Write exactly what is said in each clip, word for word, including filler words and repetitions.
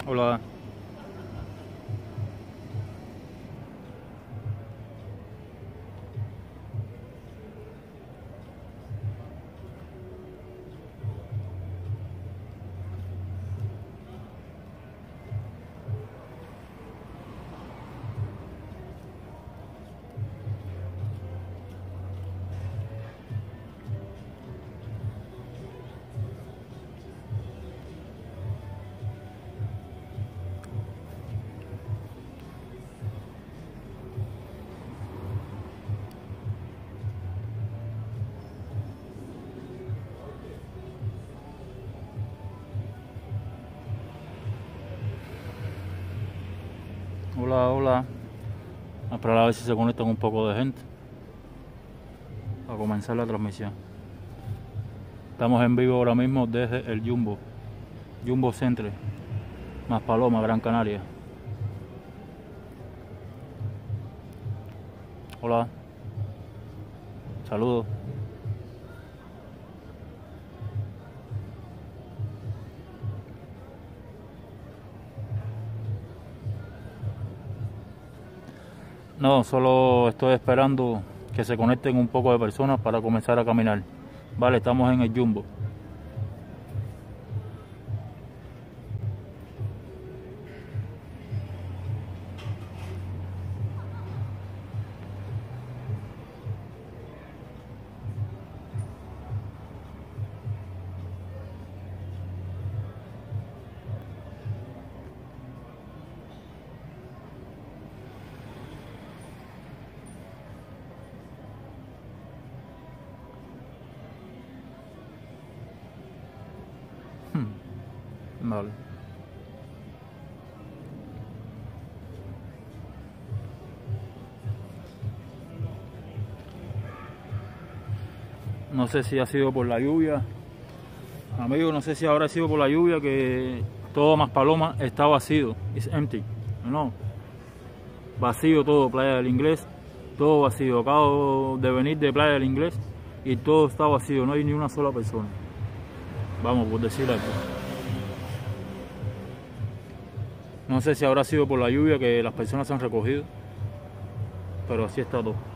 Hola. Hola, hola. A esperar a ver si se conectan un poco de gente para comenzar la transmisión. Estamos en vivo ahora mismo desde el Jumbo, Jumbo Centre, Maspalomas, Gran Canaria. Hola. Saludos. No, solo estoy esperando que se conecten un poco de personas para comenzar a caminar. Vale, estamos en el Jumbo. Vale. No sé si ha sido por la lluvia, amigo, no sé si habrá sido por la lluvia que todo Maspalomas está vacío, it's empty, no, vacío todo, Playa del Inglés, todo vacío. Acabo de venir de Playa del Inglés y todo está vacío, no hay ni una sola persona, vamos, por decir algo. No sé si habrá sido por la lluvia que las personas se han recogido, pero así está todo.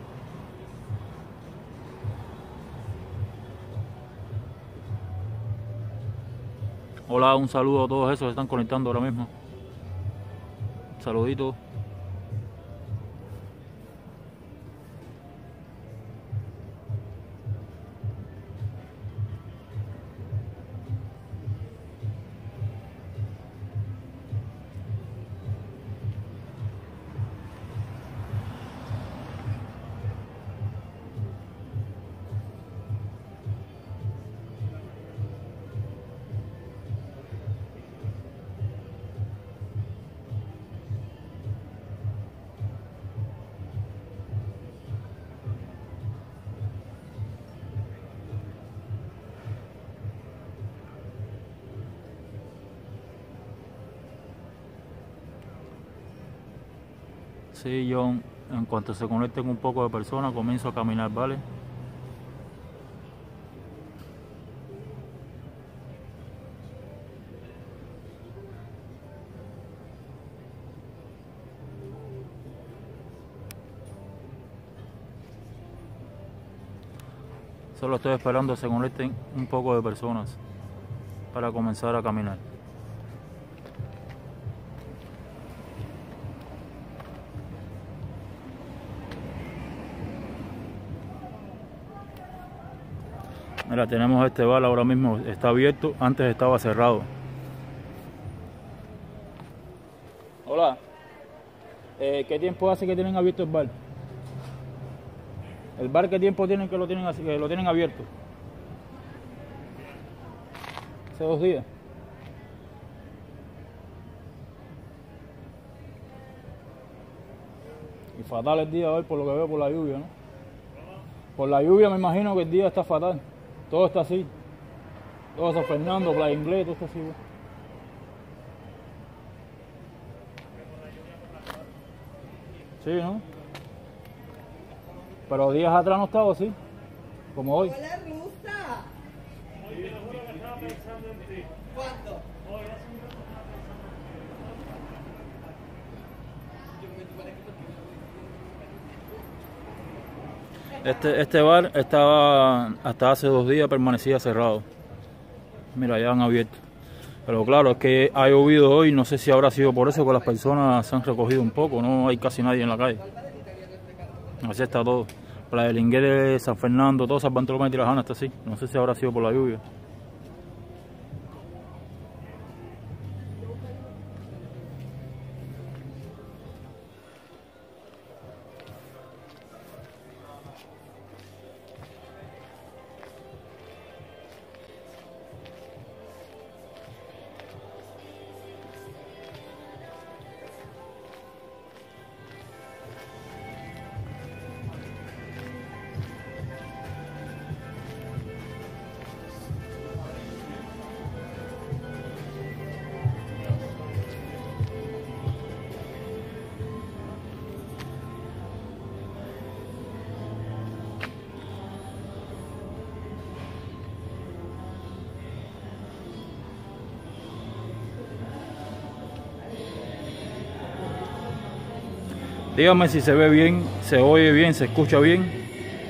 Hola, un saludo a todos esos que están conectando ahora mismo. Saluditos. Sí, John, en cuanto se conecten un poco de personas, comienzo a caminar, ¿vale? Solo estoy esperando que se conecten un poco de personas para comenzar a caminar. Mira, tenemos este bar ahora mismo, está abierto, antes estaba cerrado. Hola, eh, ¿qué tiempo hace que tienen abierto el bar? ¿El bar qué tiempo tienen que lo tienen, así, que lo tienen abierto? Hace dos días. Y fatal el día hoy por lo que veo por la lluvia, ¿no? Por la lluvia me imagino que el día está fatal. Todo está así. Todo San Fernando, Playa Inglés, todo está así. Sí, ¿no? Pero días atrás no estaba así, como hoy. Hola, Rusa. Hoy te juro que estaba pensando en ti. ¿Cuándo? Hoy hace un rato estaba pensando en ti. Este, este bar estaba hasta hace dos días permanecía cerrado. Mira, ya han abierto. Pero claro, es que ha llovido hoy, no sé si habrá sido por eso que las personas se han recogido un poco, no hay casi nadie en la calle. Así está todo. Playa del Linguere, San Fernando, todo San Bartolomé de Tirajana está así. No sé si habrá sido por la lluvia. Dígame si se ve bien, se oye bien, se escucha bien.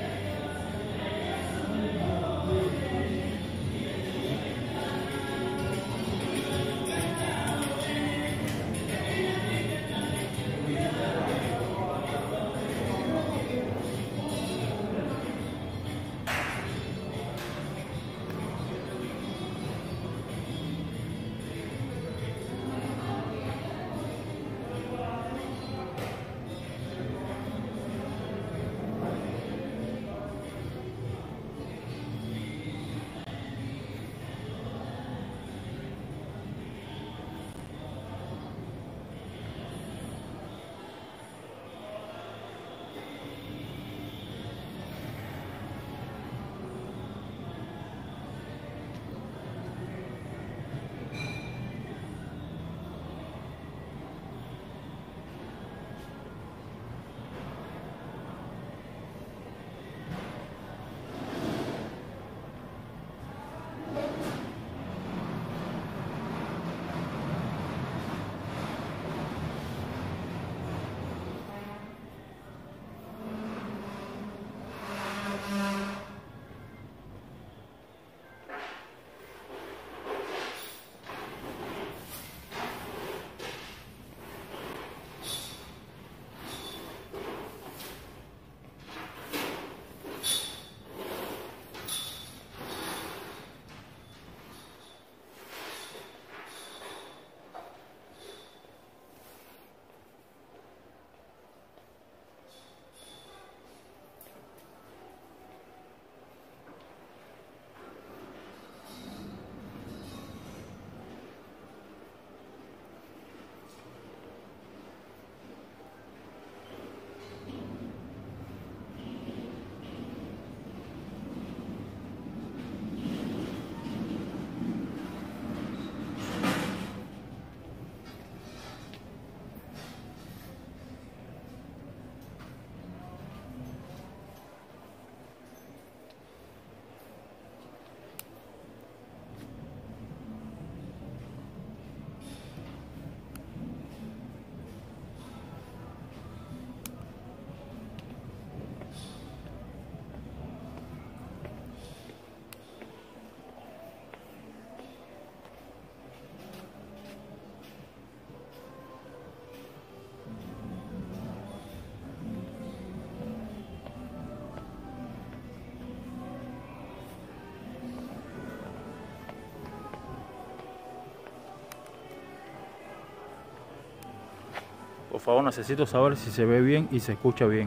Por favor, necesito saber si se ve bien y se escucha bien.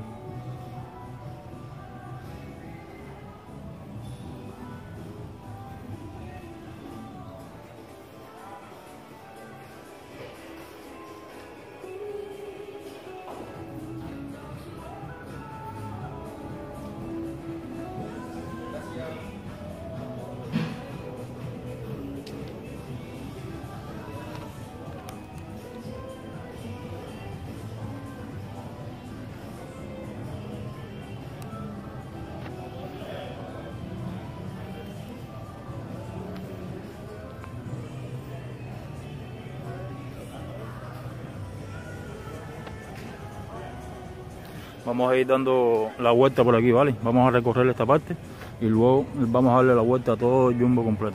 Vamos a ir dando la vuelta por aquí, ¿vale? Vamos a recorrer esta parte y luego vamos a darle la vuelta a todo el Jumbo completo.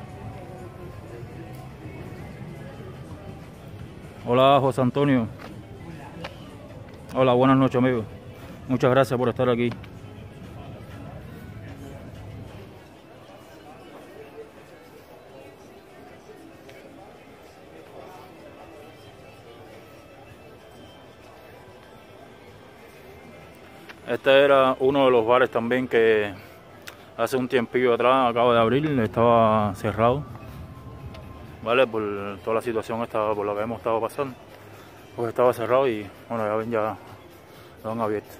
Hola José Antonio. Hola, buenas noches amigos. Muchas gracias por estar aquí. Este era uno de los bares también que hace un tiempillo atrás acaba de abrir, estaba cerrado, vale, por toda la situación esta, por lo que hemos estado pasando, pues estaba cerrado y bueno, ya ven, ya lo han abierto.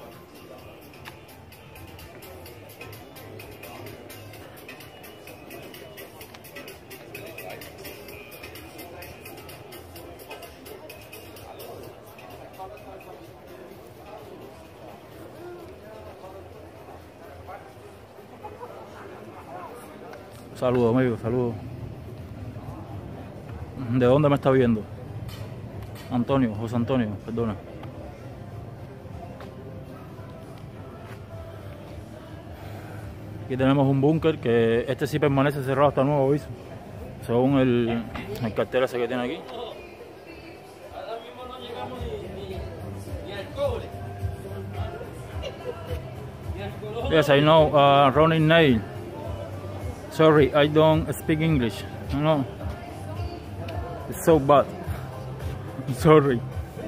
Saludos amigos, saludos. ¿De dónde me está viendo? Antonio, José Antonio, perdona. Aquí tenemos un búnker que este sí permanece cerrado hasta nuevo aviso, según el, el cartel ese que tiene aquí. Ahora mismo no llegamos ni, ni, ni al cobre. Ni al color. Yes, I know, uh, Ronnie Nail. Sorry, I don't speak English. No, it's so bad. Sorry.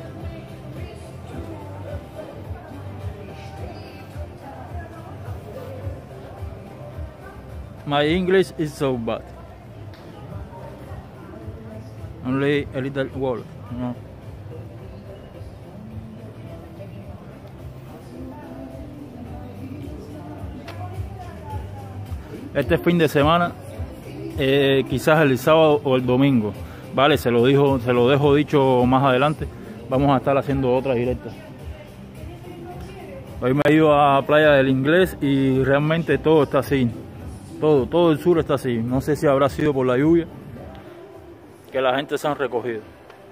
My English is so bad. Only a little word. No. Este fin de semana, eh, quizás el sábado o el domingo, vale, se lo dijo, se lo dejo dicho más adelante. Vamos a estar haciendo otras directas. Hoy me he ido a Playa del Inglés y realmente todo está así, todo, todo el sur está así. No sé si habrá sido por la lluvia que la gente se han recogido.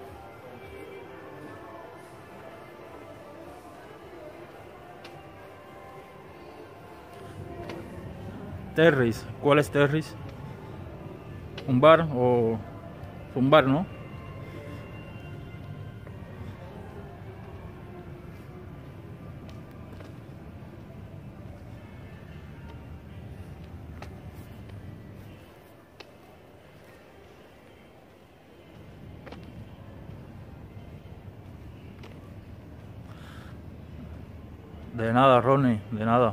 Terris, ¿cuál es Terris? ¿Un bar o un bar, no? De nada, Ronnie, de nada.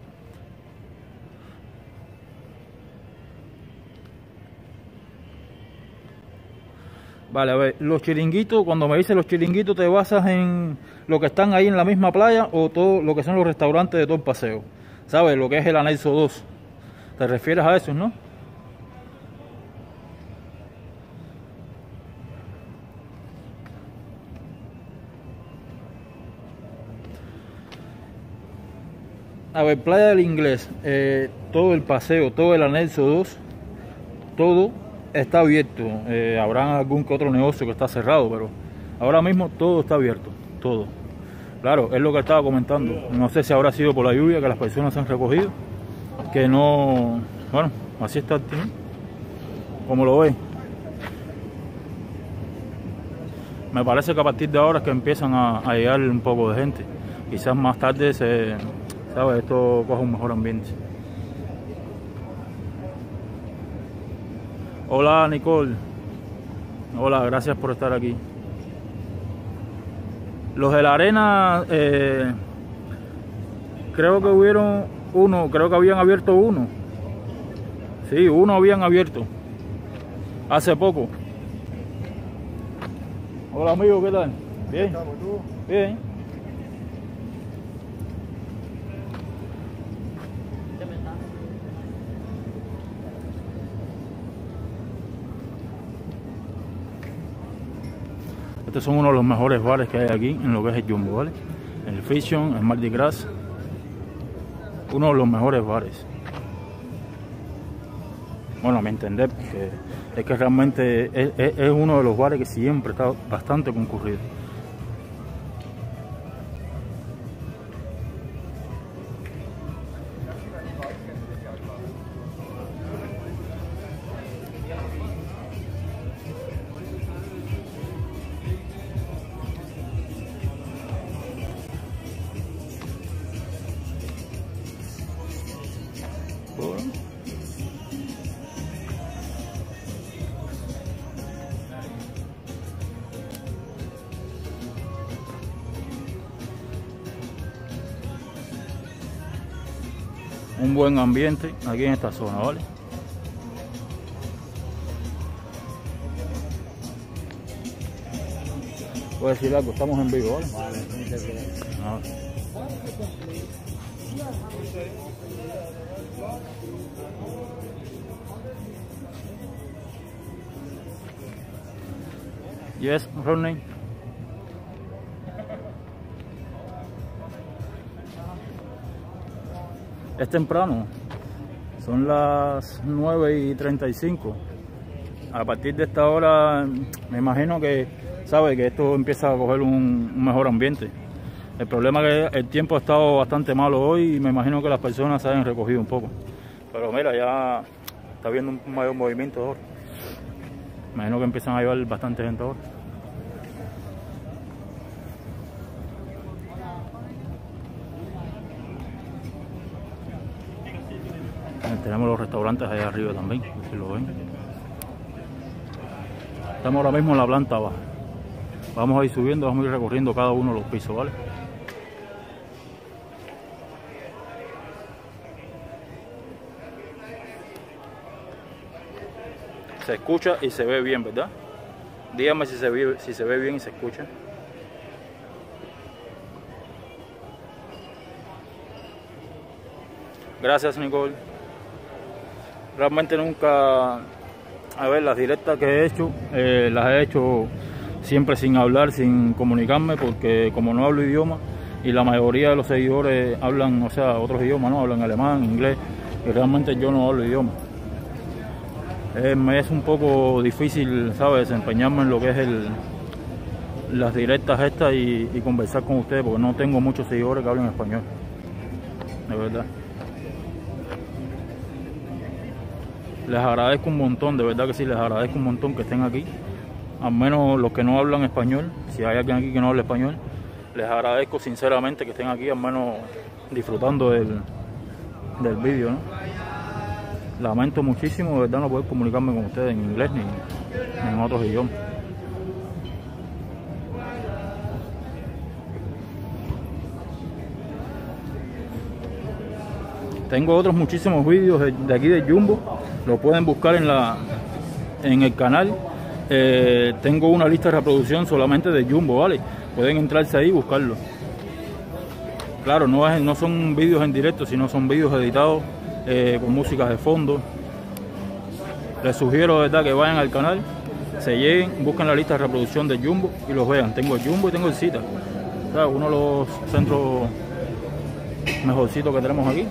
Vale, a ver, los chiringuitos, cuando me dices los chiringuitos, ¿te basas en lo que están ahí en la misma playa o todo lo que son los restaurantes de todo el paseo? ¿Sabes? Lo que es el anexo dos. ¿Te refieres a eso, no? A ver, Playa del Inglés, eh, todo el paseo, todo el anexo dos, todo está abierto. Eh, habrá algún que otro negocio que está cerrado, pero ahora mismo todo está abierto, todo. Claro, es lo que estaba comentando. No sé si habrá sido por la lluvia que las personas se han recogido, que no... Bueno, así está el team, como lo ven. Me parece que a partir de ahora es que empiezan a, a llegar un poco de gente. Quizás más tarde se... ¿Sabes? Esto coge un mejor ambiente. Hola Nicole. Hola, gracias por estar aquí. Los de la arena, eh, creo que hubieron uno, creo que habían abierto uno. Sí, uno habían abierto. Hace poco. Hola amigo, ¿qué tal? Bien. Bien. Estos son uno de los mejores bares que hay aquí en lo que es el Jumbo, ¿vale? El Fiction, el Mardi Gras. Uno de los mejores bares. Bueno, a mi entender, porque es que realmente es, es, es uno de los bares que siempre está bastante concurrido. un buen ambiente aquí en esta zona, ¿vale? Voy a decir algo, estamos en vivo, ¿vale? Vale, muchas gracias. Ah. Yes, Rodney. Es temprano, son las nueve y treinta y cinco. A partir de esta hora me imagino que sabe que esto empieza a coger un, un mejor ambiente. El problema es que el tiempo ha estado bastante malo hoy y me imagino que las personas se hayan recogido un poco. Pero mira, ya está habiendo un mayor movimiento ahora. Me imagino que empiezan a llevar bastante gente ahora. Tenemos los restaurantes allá arriba también, si lo ven. Estamos ahora mismo en la planta baja. Vamos a ir subiendo, vamos a ir recorriendo cada uno de los pisos, ¿vale? Se escucha y se ve bien, ¿verdad? Dígame si se ve, si se ve bien y se escucha. Gracias, Nicole. Realmente nunca, a ver, las directas que he hecho, eh, las he hecho siempre sin hablar, sin comunicarme, porque como no hablo idioma y la mayoría de los seguidores hablan, o sea, otros idiomas, ¿no? Hablan alemán, inglés, y realmente yo no hablo idioma. Eh, me es un poco difícil, ¿sabes?, desempeñarme en lo que es el, las directas estas y, y conversar con ustedes, porque no tengo muchos seguidores que hablen español, de verdad. Les agradezco un montón, de verdad que sí, les agradezco un montón que estén aquí. Al menos los que no hablan español, si hay alguien aquí que no habla español, les agradezco sinceramente que estén aquí, al menos disfrutando del, del vídeo, ¿no? Lamento muchísimo, de verdad, no poder comunicarme con ustedes en inglés ni, ni en otros idiomas. Tengo otros muchísimos vídeos de, de aquí de Jumbo, lo pueden buscar en la en el canal. Eh, tengo una lista de reproducción solamente de Jumbo, ¿vale? Pueden entrarse ahí y buscarlo. Claro, no, es, no son vídeos en directo, sino son vídeos editados eh, con músicas de fondo. Les sugiero, de verdad, que vayan al canal, se lleguen, busquen la lista de reproducción de Jumbo y los vean. Tengo el Jumbo y tengo el Zeta, o sea, uno de los centros mejorcitos que tenemos aquí.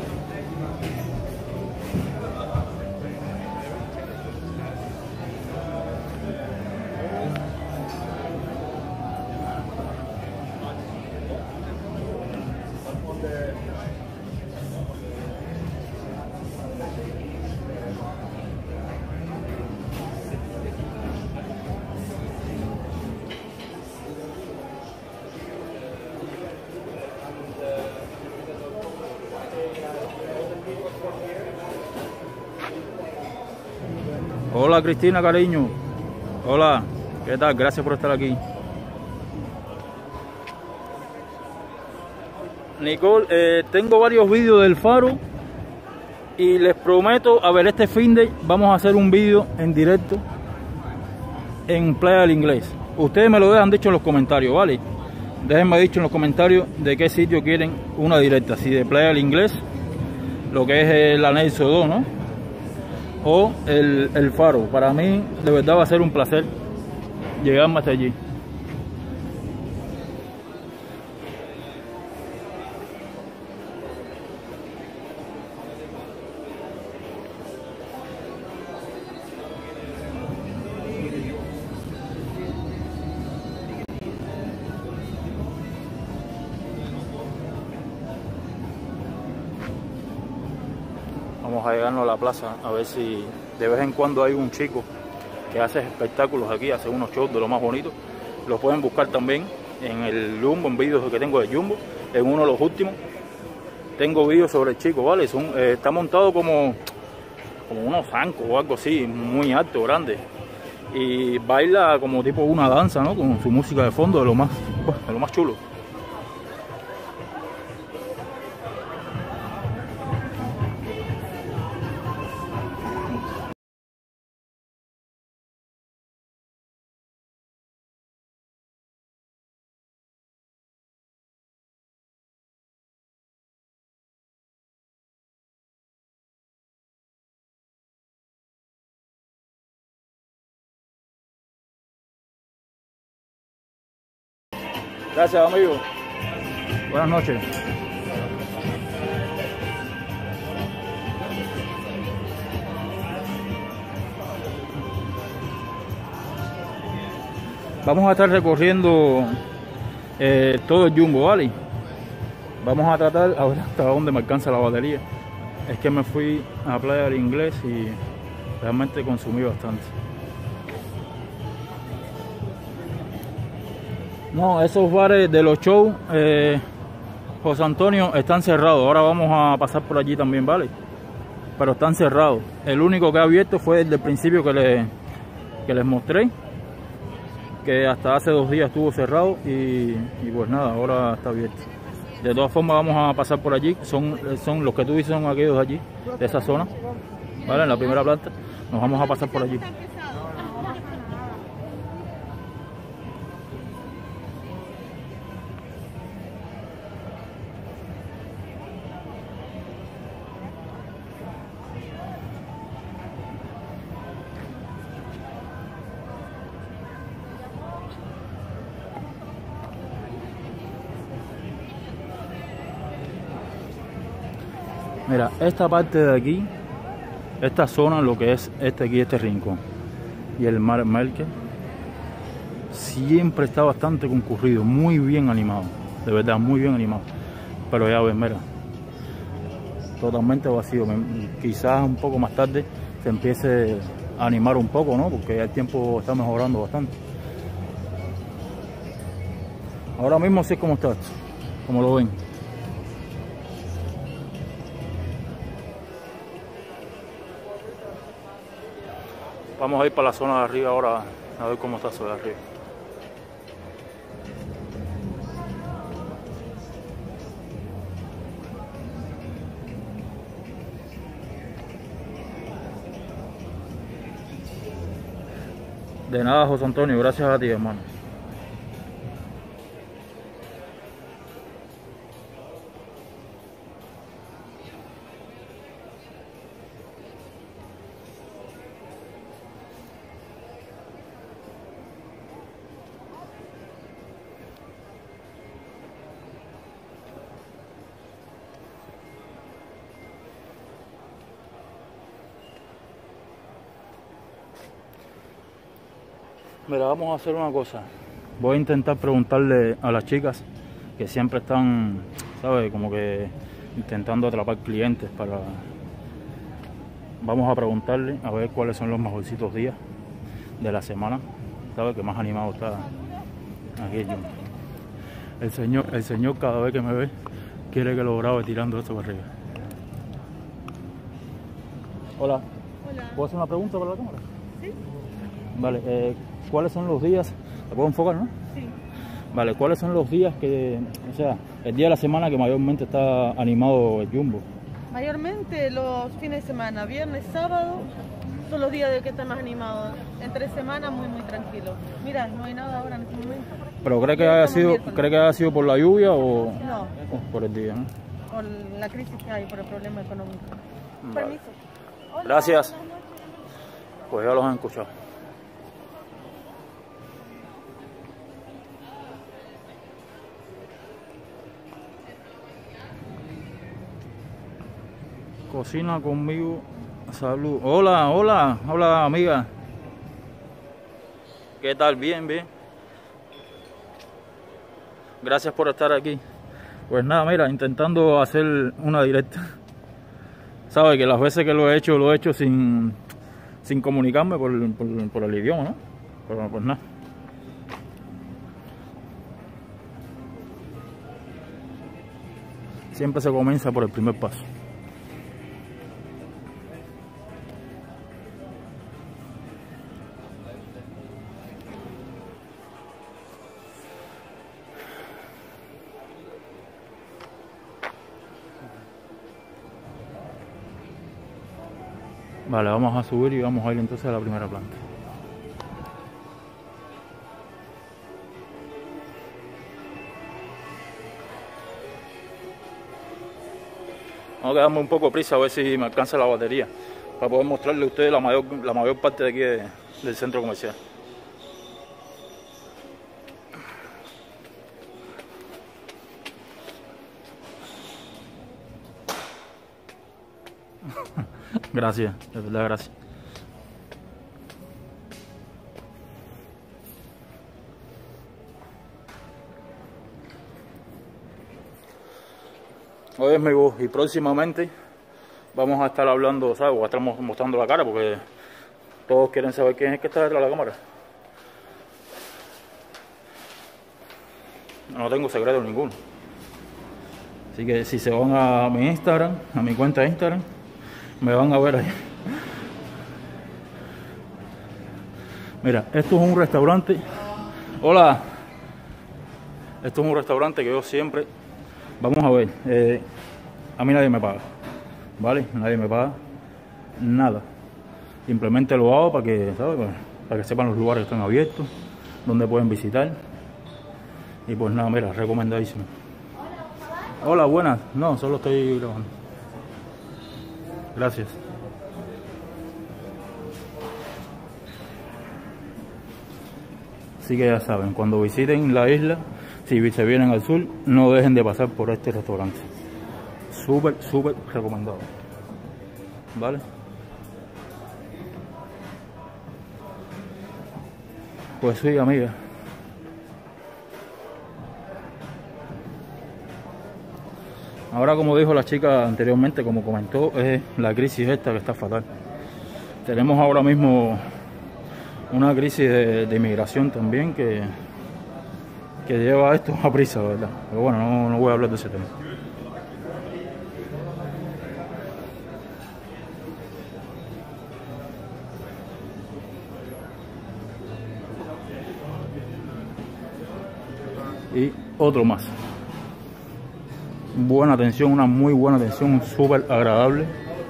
Hola Cristina, cariño. Hola, ¿qué tal? Gracias por estar aquí. Nicole, eh, tengo varios vídeos del Faro y les prometo, a ver, este fin de vamos a hacer un vídeo en directo en Playa del Inglés. Ustedes me lo dejan dicho en los comentarios, ¿vale? Déjenme dicho en los comentarios de qué sitio quieren una directa, si de Playa del Inglés, lo que es el anexo dos, ¿no? O el, el Faro. Para mí de verdad va a ser un placer llegarme hasta allí. Vamos a llegarnos a la plaza a ver si de vez en cuando hay un chico que hace espectáculos aquí, hace unos shows de lo más bonitos. Los pueden buscar también en el Jumbo, en vídeos que tengo de Jumbo. En uno de los últimos tengo vídeos sobre el chico, ¿vale? Son, eh, está montado como, como unos zancos o algo así, muy alto, grande. Y baila como tipo una danza, ¿no? Con su música de fondo, de lo más, de lo más chulo. Gracias, amigo. Buenas noches. Vamos a estar recorriendo eh, todo el Jumbo, ¿vale? Vamos a tratar a ver hasta dónde me alcanza la batería. Es que me fui a Playa del Inglés y realmente consumí bastante. No, esos bares de los shows, eh, José Antonio, están cerrados. Ahora vamos a pasar por allí también, ¿vale? Pero están cerrados. El único que ha abierto fue el del principio que, le, que les mostré, que hasta hace dos días estuvo cerrado y, y pues nada, ahora está abierto. De todas formas vamos a pasar por allí. Son, son los que tú dices, son aquellos de allí, de esa zona, ¿vale? En la primera planta. Nos vamos a pasar por allí. Mira, esta parte de aquí, esta zona, lo que es este aquí, este rincón y el Mar Merkel, siempre está bastante concurrido, muy bien animado, de verdad, muy bien animado. Pero ya ves, mira, totalmente vacío. Quizás un poco más tarde se empiece a animar un poco, ¿no? Porque ya el tiempo está mejorando bastante. Ahora mismo sí es como está, como lo ven. Vamos a ir para la zona de arriba ahora a ver cómo está eso de arriba. De nada, José Antonio, gracias a ti, hermano. Mira, vamos a hacer una cosa. Voy a intentar preguntarle a las chicas que siempre están, ¿sabes? Como que intentando atrapar clientes para... Vamos a preguntarle a ver cuáles son los mejorcitos días de la semana, ¿sabes? Que más animado está aquí. El señor, el señor cada vez que me ve quiere que lo grabe tirando esto para arriba. Hola. Hola. ¿Puedo hacer una pregunta para la cámara? Sí. Vale, eh, ¿cuáles son los días? ¿La puedo enfocar, no? Sí. Vale, ¿cuáles son los días que, o sea, el día de la semana que mayormente está animado el Jumbo? Mayormente los fines de semana, viernes, sábado, son los días de que está más animado. Entre semana muy muy tranquilo. Mira, no hay nada ahora en este momento. ¿Pero cree que haya sido, cree que haya sido por la lluvia o, No, o por el día, no? por la crisis que hay, por el problema económico. Vale. Permiso. Hola, Gracias. buenas noches. Pues ya los han escuchado. Cocina conmigo, salud. Hola, hola, hola amiga. ¿Qué tal? Bien, bien. Gracias por estar aquí. Pues nada, mira, intentando hacer una directa. Sabes que las veces que lo he hecho, lo he hecho sin, sin comunicarme por, por, por el idioma, ¿no? Pero pues nada. Siempre se comienza por el primer paso. Vale, vamos a subir y vamos a ir entonces a la primera planta. Vamos a quedarme un poco prisa a ver si me alcanza la batería para poder mostrarle a ustedes la mayor, la mayor parte de aquí de, del centro comercial. Gracias, de verdad, gracias. Hoy es mi voz y próximamente vamos a estar hablando, ¿sabes? Voy a estar mostrando la cara porque todos quieren saber quién es el que está detrás de la cámara. No tengo secreto ninguno. Así que si se van a mi Instagram, a mi cuenta de Instagram, me van a ver ahí. Mira, esto es un restaurante. Hola. Esto es un restaurante que yo siempre... Vamos a ver. Eh, a mí nadie me paga. ¿Vale? Nadie me paga. Nada. Simplemente lo hago para que, ¿sabes? Para que sepan los lugares que están abiertos, donde pueden visitar. Y pues nada, mira, recomendadísimo. Hola, buenas. No, solo estoy grabando. Gracias. Así que ya saben, cuando visiten la isla, si se vienen al sur, no dejen de pasar por este restaurante. Súper, súper recomendado. ¿Vale? Pues sí, amiga. Ahora, como dijo la chica anteriormente, como comentó, es la crisis esta que está fatal. Tenemos ahora mismo una crisis de, de inmigración también que, que lleva esto a prisa, ¿verdad? Pero bueno, no, no voy a hablar de ese tema. Y otro más. Buena atención, una muy buena atención, súper agradable.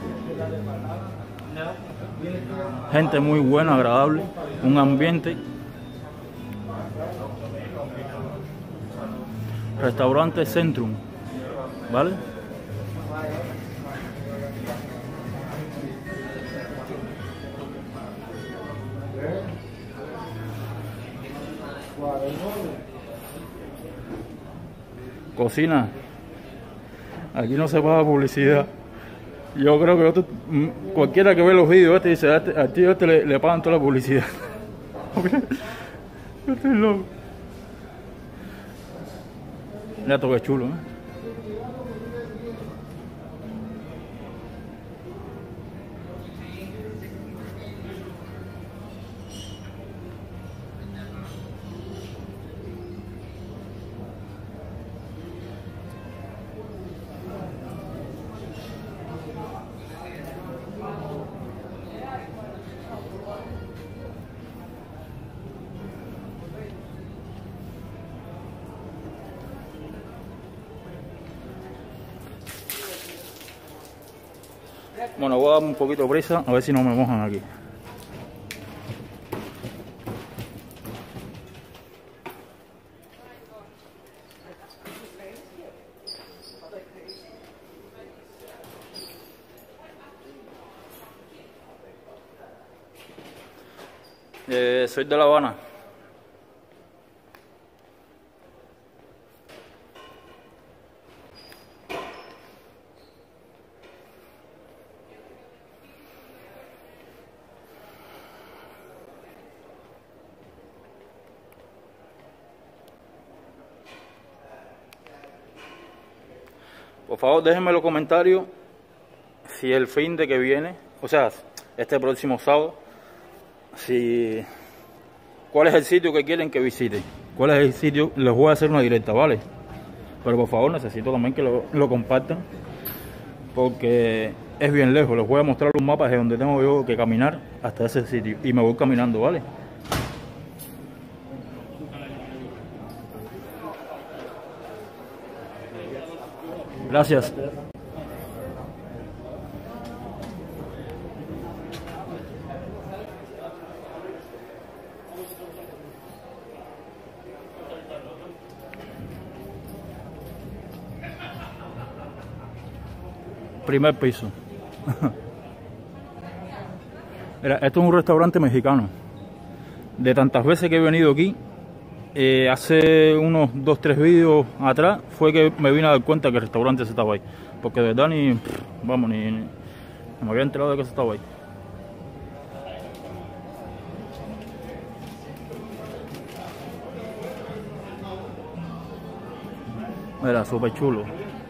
Gente muy buena, agradable. Un ambiente. Restaurante Centrum, ¿vale? Cocina. Aquí no se paga publicidad. Yo creo que otro, cualquiera que ve los vídeos este dice, a este, a tío este le, le pagan toda la publicidad. Yo estoy loco. Mira todo que chulo, ¿eh? Bueno, voy a dar un poquito de prisa, a ver si no me mojan aquí. Eh, soy de La Habana. Por favor, déjenme en los comentarios si el fin de que viene, o sea, este próximo sábado, si cuál es el sitio que quieren que visite, cuál es el sitio. Les voy a hacer una directa, ¿vale? Pero por favor, necesito también que lo, lo compartan, porque es bien lejos. Les voy a mostrar los mapas de donde tengo yo que caminar hasta ese sitio, y me voy caminando, ¿vale? Gracias. Primer piso. Mira, esto es un restaurante mexicano. De tantas veces que he venido aquí, eh, hace unos dos tres vídeos atrás fue que me vine a dar cuenta que el restaurante se estaba ahí, porque de verdad ni vamos ni, No me había enterado de que eso estaba ahí. Mira, súper chulo.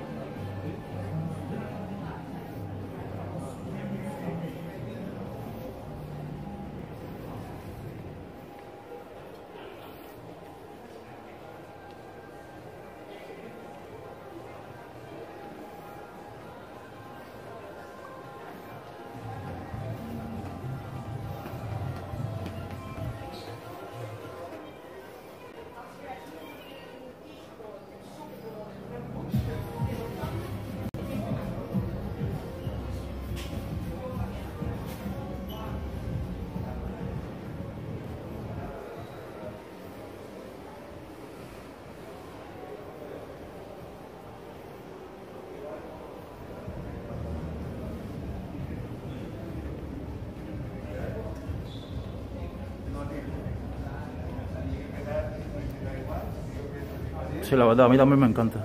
Sí, la verdad, a mí también me encanta.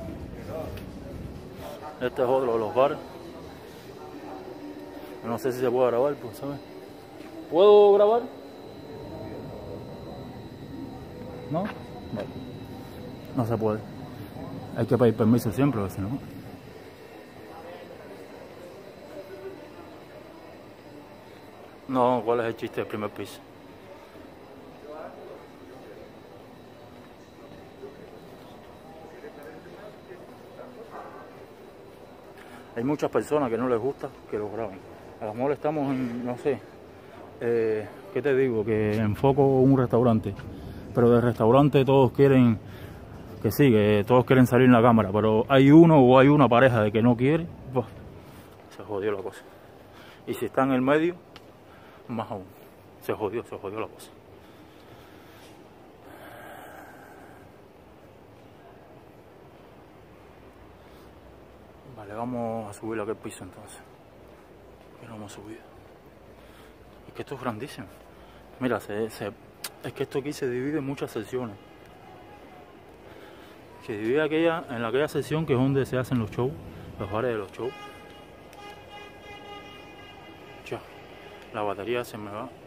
Este es otro de los bares. No sé si se puede grabar, pues, ¿sabes? ¿Puedo grabar? ¿No? Vale. No se puede. Hay que pedir permiso siempre, o si no. No, ¿cuál es el chiste del primer piso? Hay muchas personas que no les gusta que lo graben. A lo mejor estamos en, no sé, eh, ¿qué te digo? Que enfoco un restaurante, pero del restaurante todos quieren, que sí, que todos quieren salir en la cámara, pero hay uno o hay una pareja de que no quiere, pues, se jodió la cosa. Y si está en el medio, más aún, se jodió, se jodió la cosa. Vale, vamos a subir a aquel piso entonces. Que no hemos subido. Es que esto es grandísimo. Mira, se, se, es que esto aquí se divide en muchas secciones. Se divide aquella, en aquella sección que es donde se hacen los shows, los bares de los shows. Ya, la batería se me va.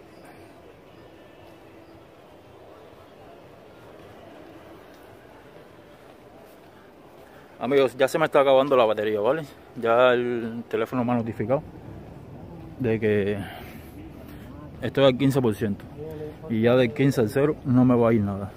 Amigos, ya se me está acabando la batería, ¿vale? Ya el teléfono me ha notificado de que estoy al quince por ciento y ya del quince al cero no me va a ir nada.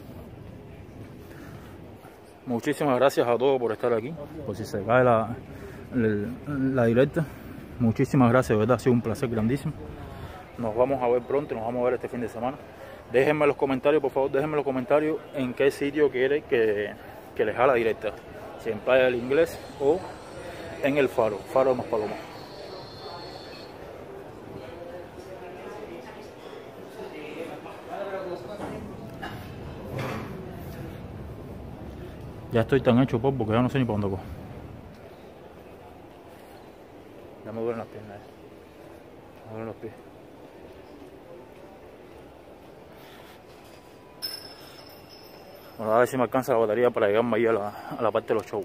Muchísimas gracias a todos por estar aquí, por si se cae la, la, la directa. Muchísimas gracias, de verdad, ha sido un placer grandísimo. Nos vamos a ver pronto, nos vamos a ver este fin de semana. Déjenme en los comentarios, por favor, déjenme en los comentarios en qué sitio quieren que, que les haga la directa. Si en Playa del Inglés o en el Faro, Faro de Maspalomas. Ya estoy tan hecho polvo que ya no sé ni para dónde cojo. Ya me duelen las piernas, eh. Me duelen los pies. Bueno, a ver si me alcanza la batería para llegarme ahí a la, a la parte de los shows.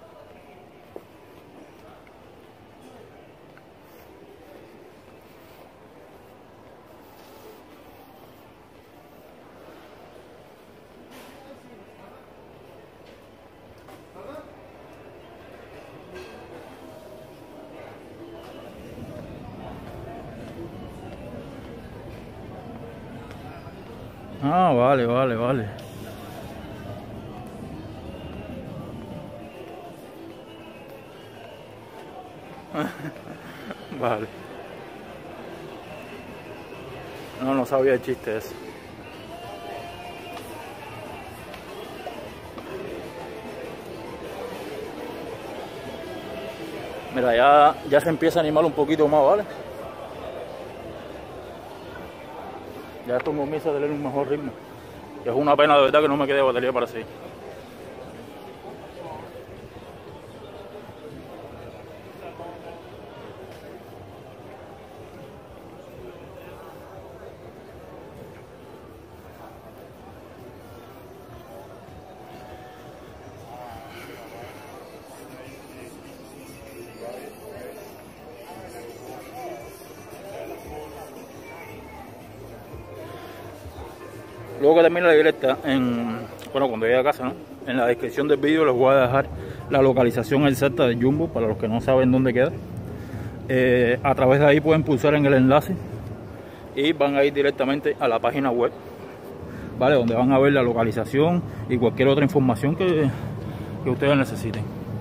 Ah, vale, vale, vale. Vale. No, no sabía el chiste ese. Mira, ya, ya se empieza a animar un poquito más, ¿vale? Ya esto me comienza a tener un mejor ritmo. Y es una pena de verdad que no me quede batería para seguir. luego que termine la directa, en, bueno, cuando llegue a casa, ¿no? En la descripción del vídeo les voy a dejar la localización exacta de Jumbo, para los que no saben dónde queda. Eh, a través de ahí pueden pulsar en el enlace y van a ir directamente a la página web, ¿vale? Donde van a ver la localización y cualquier otra información que, que ustedes necesiten.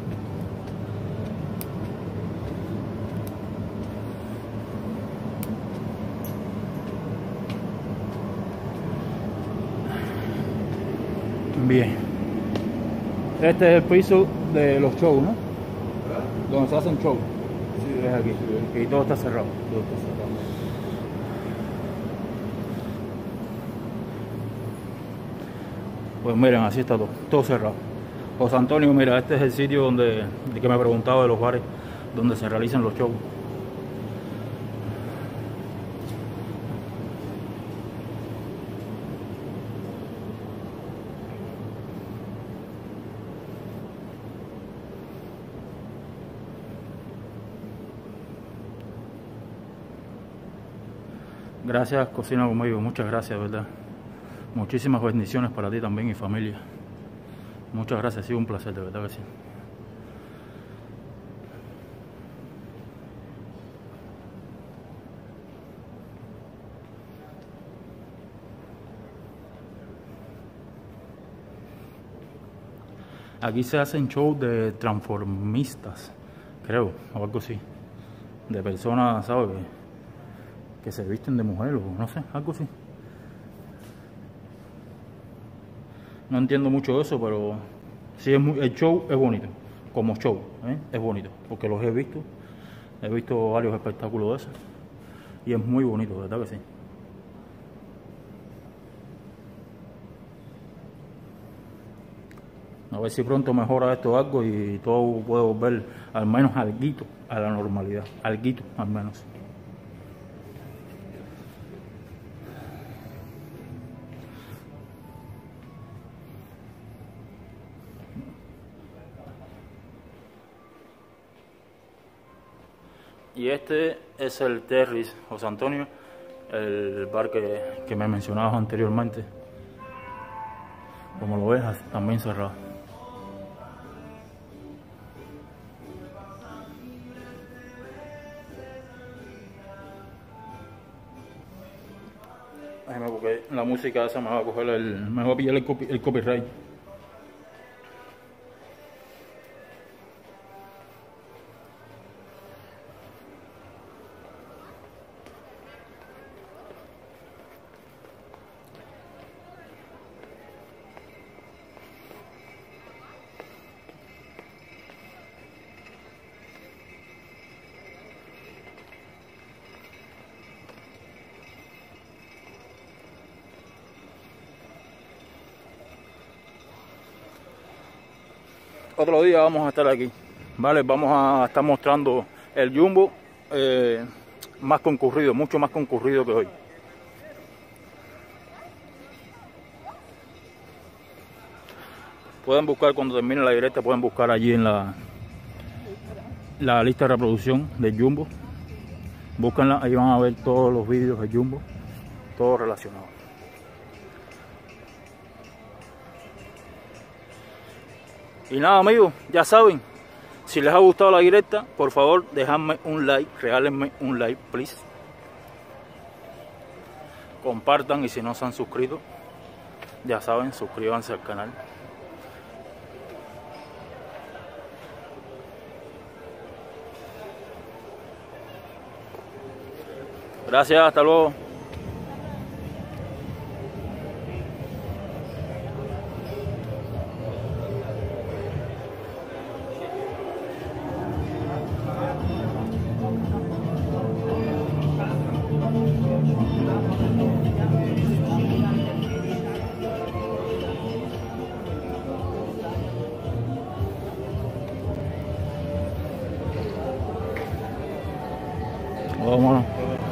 Bien, este es el piso de los shows, ¿no? Donde se hacen shows. Sí, es aquí. Sí. Y todo está cerrado. Todo está cerrado. Pues miren, así está todo, todo cerrado. José Antonio, mira, este es el sitio donde, de que me preguntaba de los bares donde se realizan los shows. Gracias, Cocina Conmigo, muchas gracias, ¿verdad? Muchísimas bendiciones para ti también y familia. Muchas gracias, ha sido un placer, de verdad que sí. Aquí se hacen shows de transformistas, creo, o algo así. De personas, ¿sabes? Que se visten de mujer o no sé, algo así. No entiendo mucho eso, pero sí es muy, el show es bonito, como show, ¿eh? Es bonito, porque los he visto, he visto varios espectáculos de esos y es muy bonito, ¿verdad que sí? A ver si pronto mejora esto algo y todo puede volver al menos alguito a la normalidad, alguito al menos. Y este es el Terris, José Antonio, el bar que, que me mencionabas anteriormente. Como lo ves, también cerrado. Déjame porque la música esa me va a coger el, me va a pillar el, copy, el copyright. Otro día vamos a estar aquí, vale, vamos a estar mostrando el Jumbo eh, más concurrido, mucho más concurrido que hoy. Pueden buscar cuando termine la directa, pueden buscar allí en la, la lista de reproducción del Jumbo. Búsquenla, ahí van a ver todos los vídeos del Jumbo, todo relacionado. Y nada, amigos, ya saben, si les ha gustado la directa, por favor, dejadme un like, regálenme un like, please. Compartan y si no se han suscrito, ya saben, suscríbanse al canal. Gracias, hasta luego. Vámonos.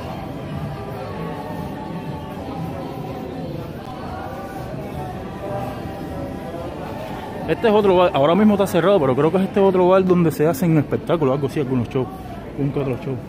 Este es otro bar, ahora mismo está cerrado, pero creo que es este otro bar donde se hacen espectáculos, algo así, algunos shows, un que otro show.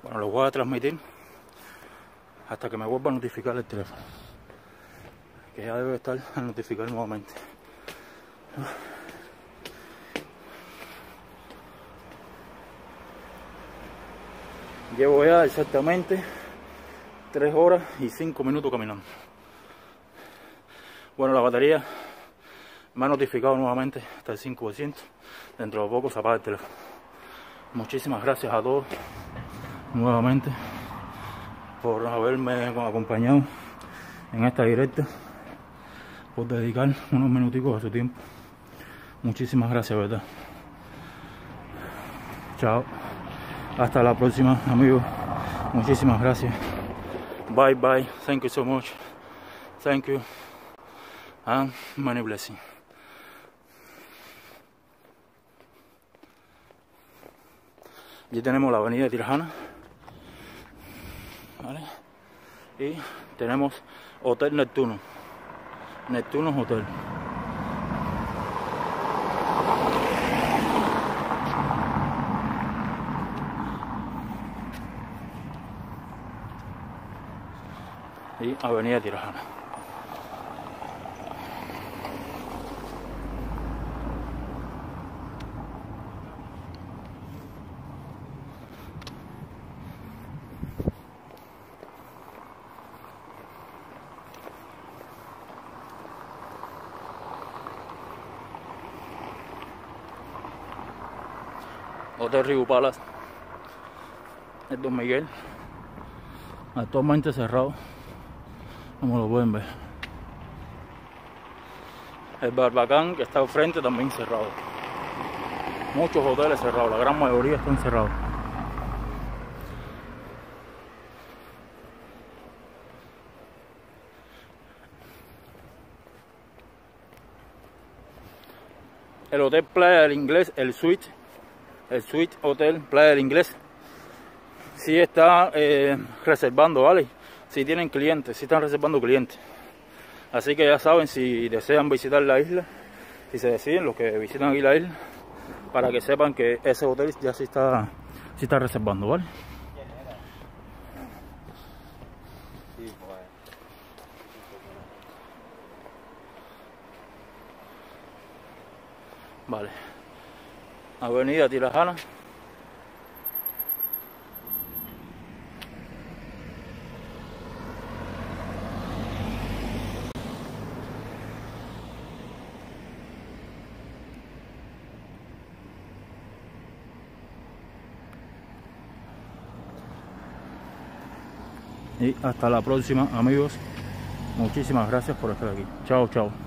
Bueno, los voy a transmitir hasta que me vuelva a notificar el teléfono, que ya debe estar a notificar nuevamente. Llevo ya exactamente tres horas y cinco minutos caminando. Bueno, la batería me ha notificado nuevamente hasta el cinco por ciento. Dentro de poco se apaga el teléfono. Muchísimas gracias a todos nuevamente por haberme acompañado en esta directa, por dedicar unos minuticos de su tiempo. Muchísimas gracias, verdad. Chao. Hasta la próxima, amigos. Muchísimas gracias. Bye bye. Thank you so much. Thank you. And many blessings. Aquí tenemos la avenida Tirajana, ¿vale? Y tenemos Hotel Neptuno. Neptuno Hotel. Y avenida Tirajana. Hotel Riu Palace, el Don Miguel, actualmente cerrado, como lo pueden ver. El Barbacán, que está al frente, también cerrado. Muchos hoteles cerrados, la gran mayoría están cerrados. El Hotel Playa del Inglés, el Suite, el Suite Hotel Playa del Inglés, sí está eh, reservando, ¿vale? Si tienen clientes, si están reservando clientes. Así que ya saben, si desean visitar la isla, si se deciden, los que visitan aquí la isla, para que sepan que ese hotel ya sí está, sí está reservando, ¿vale? Vale. Avenida Tirajana. Y hasta la próxima, amigos. Muchísimas gracias por estar aquí. Chao, chao.